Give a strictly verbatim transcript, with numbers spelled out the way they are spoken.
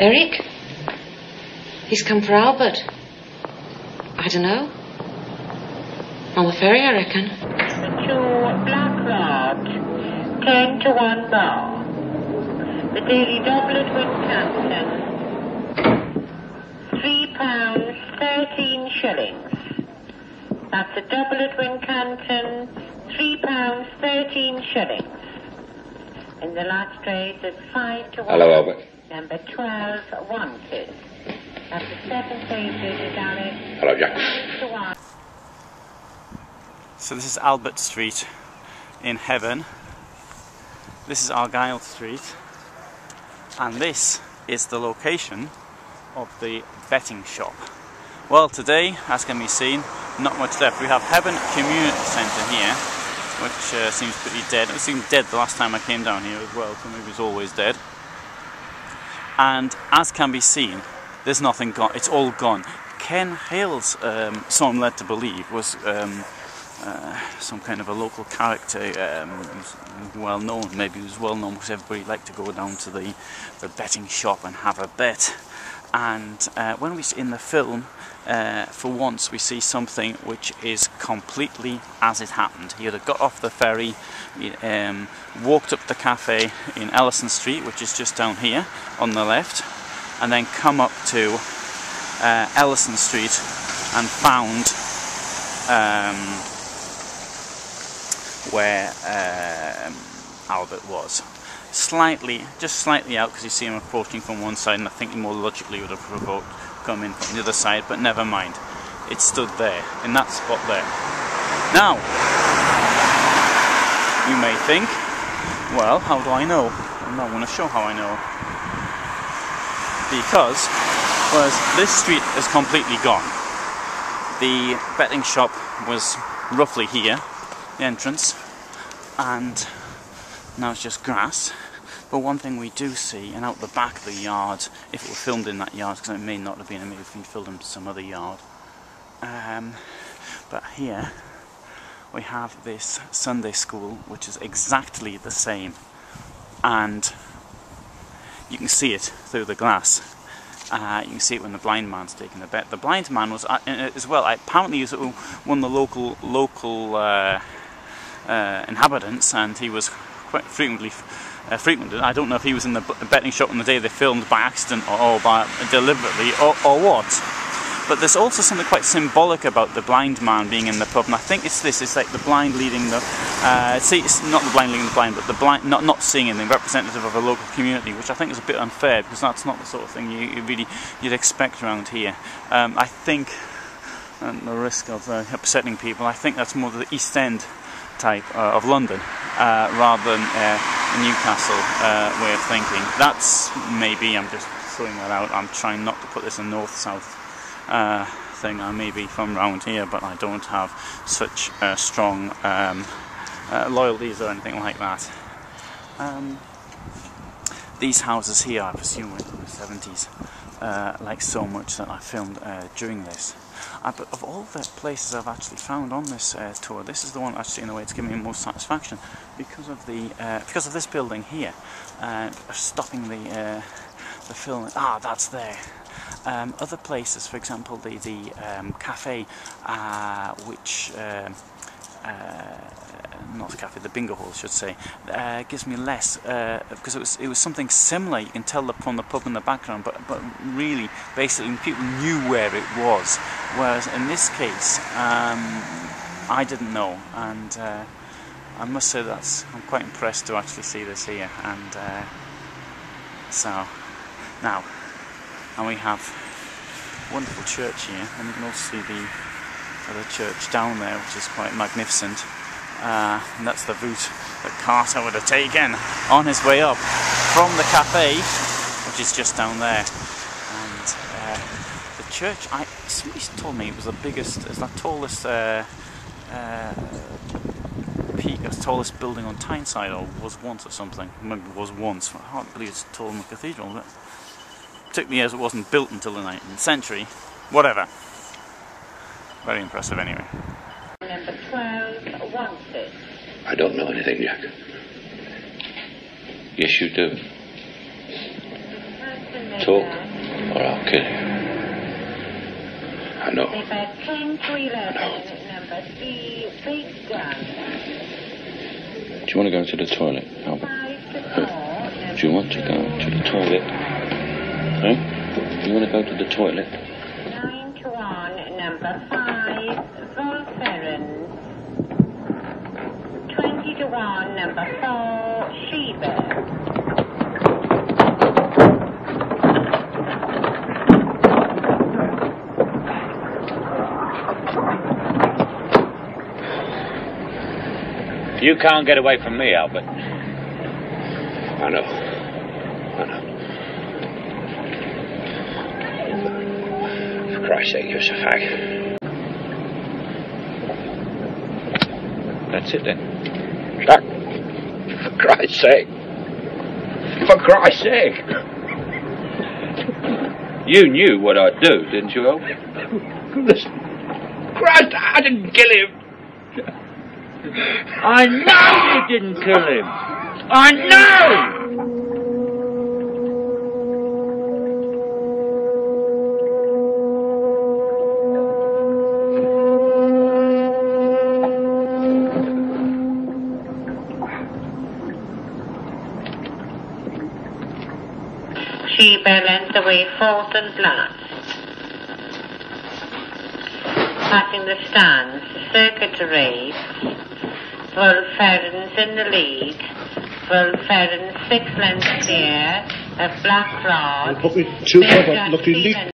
Eric? He's come for Albert. I don't know. On the ferry, I reckon. To Black Lodge, ten to one bar. The Daily Doublet, Wincanton, three pounds thirteen shillings. That's a doublet, Wincanton, three pounds thirteen shillings. In the last race is five to one. Hello, Albert. Number twelve wanted. That's the seven pages, Alex. Hello, Jack. To one. So this is Albert Street in Hebburn. This is Argyle Street. And this is the location of the betting shop. Well, today, as can be seen, not much left. We have Hebburn Community Centre here, which uh, seems pretty dead. It seemed dead the last time I came down here as well, so maybe it's always dead. And as can be seen, there's nothing gone. It's all gone. Ken Hale's, um, so I'm led to believe, was um, uh, some kind of a local character, um, well known. Maybe he was well known because everybody liked to go down to the, the betting shop and have a bet. And uh, when we see in the film, uh, for once we see something which is completely as it happened. He had got off the ferry, he, um, walked up the cafe in Ellison Street, which is just down here on the left, and then come up to uh, Ellison Street and found um, where um, Albert was. Slightly, just slightly out, because you see him approaching from one side, and I think he more logically would have provoked come in from the other side, but never mind. It stood there, in that spot there. Now, you may think, well, how do I know? I'm not going to show how I know. Because, whereas this street is completely gone. The betting shop was roughly here, the entrance, and now it's just grass. But one thing we do see, and out the back of the yard, if it were filmed in that yard, because it may not have been, it may have been filmed in some other yard. Um, but here we have this Sunday school, which is exactly the same, and you can see it through the glass. Uh, you can see it when the blind man's taking the bet. The blind man was uh, as well. Apparently, he was one of the local local uh, uh, inhabitants, and he was quite frequently uh, frequented. I don't know if he was in the betting shop on the day they filmed by accident or, or by deliberately or, or what. But there's also something quite symbolic about the blind man being in the pub, and I think it's this. It's like the blind leading the. Uh, see, it's not the blind leading the blind, but the blind not not seeing anything, representative of a local community, which I think is a bit unfair because that's not the sort of thing you, you really you'd expect around here. Um, I think, at the risk of uh, upsetting people, I think that's more the East End type uh, of London uh, rather than uh, a Newcastle uh, way of thinking. That's maybe I'm just throwing that out. I'm trying not to put this in north-south. Uh, thing. I may be from around here, but I don't have such uh, strong um, uh, loyalties or anything like that. Um, these houses here, I presume, were in the seventies, uh, like so much that I filmed uh, during this. Uh, but of all the places I've actually found on this uh, tour, this is the one actually in a way it's given me most satisfaction because of the uh, because of this building here, uh, stopping the uh, the film. Ah, that's there. Um, other places, for example, the the um, cafe, uh, which um, uh, not the cafe, the bingo hall, I should say, uh, gives me less uh, because it was it was something similar. You can tell the, from the pub in the background, but but really, basically, people knew where it was. Whereas in this case, um, I didn't know, and uh, I must say that's I'm quite impressed to actually see this here. And uh, so now. And we have a wonderful church here, and you can also see the other church down there, which is quite magnificent. Uh, and that's the route that Carter would have taken on his way up from the cafe, which is just down there. And uh, the church, I somebody told me it was the biggest, it's the tallest uh, uh, peak, the tallest building on Tyneside, or was once or something. Maybe it was once. I can't believe it's taller than the cathedral, but particularly as it wasn't built until the nineteenth century. Whatever. Very impressive anyway. Number twelve wanted. I don't know anything, Jack. Yes, you do. Talk, or I'll kill you. I know. ten to eleven, number three, big gun. Do you want to go to the toilet, Albert? Huh? Do you want to go to the toilet? Huh? Do you want to go to the toilet? Nine to one, number five, Volferin. Twenty to one, number four, Hebburn. You can't get away from me, Albert. I know. I know. For Christ's sake, you're a fag. That's it then. Jack, for Christ's sake. For Christ's sake. You knew what I'd do, didn't you, Albert? Listen. Christ, I didn't kill him. I know you didn't kill him. I know! Hebburn lends away fourth and last. Passing the stands, the circuit race. Volferin's in the lead. Volferin six lengths clear of Black Rod. Put me two, looking